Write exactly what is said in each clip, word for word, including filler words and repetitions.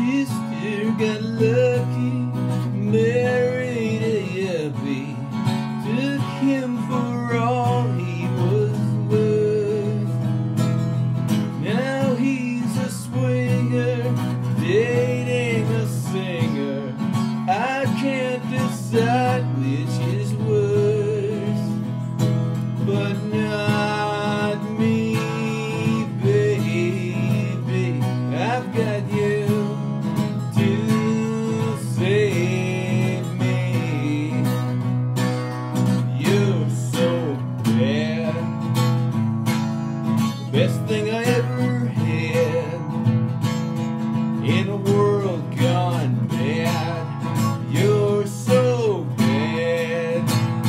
sister got lucky, married a yuppie, took him for all he was worth. Now he's a swinger, dating a singer. I can't decide which is worse, but not me, baby. I've got you to save me. You're so bad, the best thing I ever had in a world gone bad. You're so bad.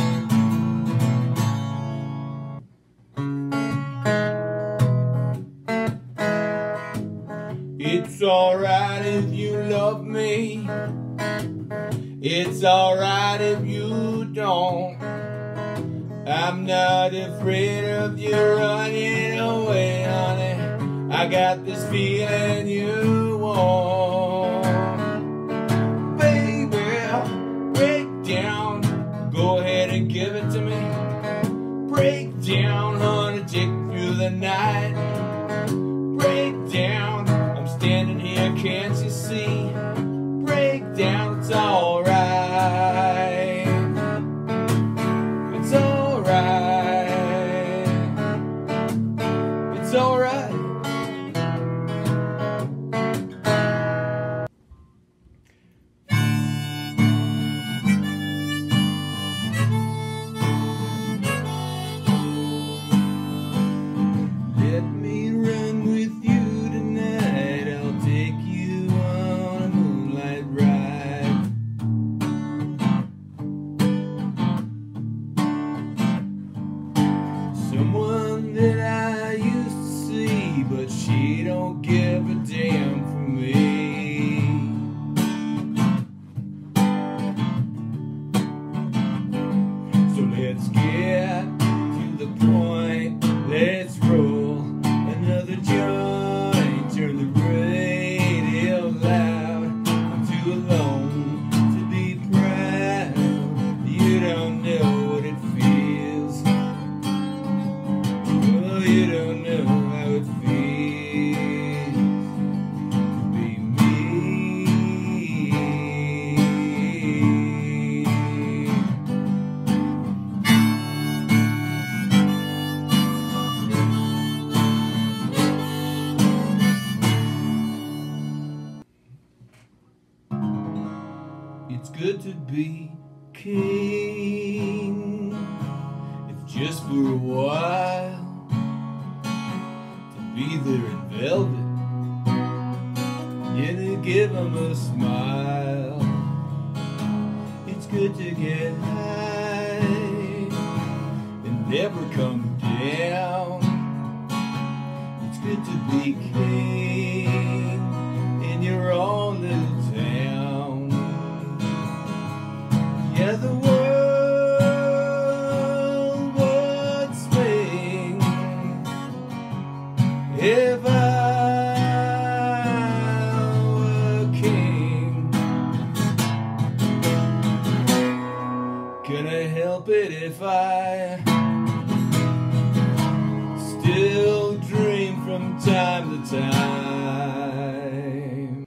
It's alright if you love me, it's alright if you don't. I'm not afraid of you running away, honey. I got this feeling you want. Baby, break down, go ahead and give it to me. Break down, honey, take me through the night. Break down, I'm standing here, can't you see? Break down, it's alright. It's alright. It's alright. Let me run with you tonight. I'll take you on a moonlight ride. Someone that I used to see, but she don't give a damn for me. So let's get to the point. Let's roll another joint. Turn the radio loud. I'm too alone to be proud. You don't know what it feels. Oh, you don't know how it feels to be me. It's good to be king, if just for a while. To be there in velvet, yeah, to give them a smile. It's good to get high and never come down. It's good to be king in your own little town. Yeah, the world would swing if I were king. Can I help it if I still dream from time to time?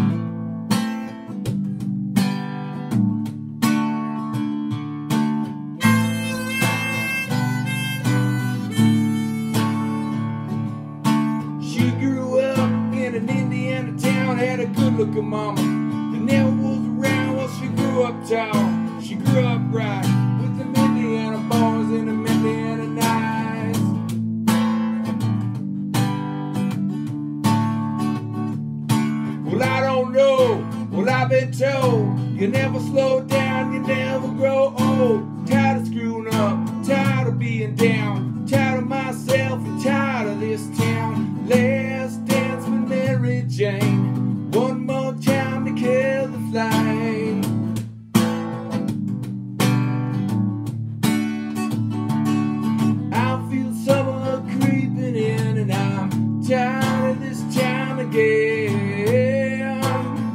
She grew up in an Indiana town, had a good-looking mama that never was around. Well, she grew up tall, she grew up right, with them Indiana boys and them Indiana nights. Well, I don't know, well, I've been told you never slow down, you never grow old. Tired of screwing up, tired of being down, tired of myself and tired of this town. Last dance with Mary Jane, one more time to kill the flame. I feel summer creeping in and I'm tired of this time again.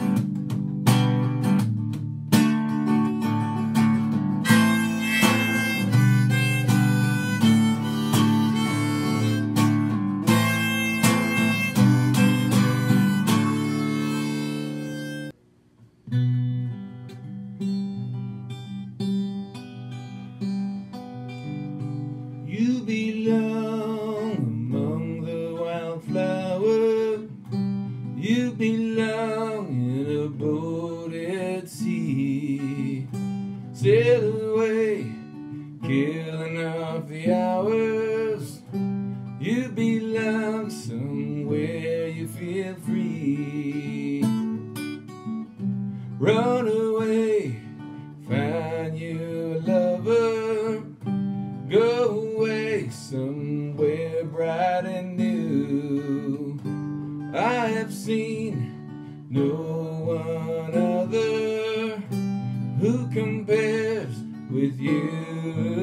I have seen no one other who compares with you.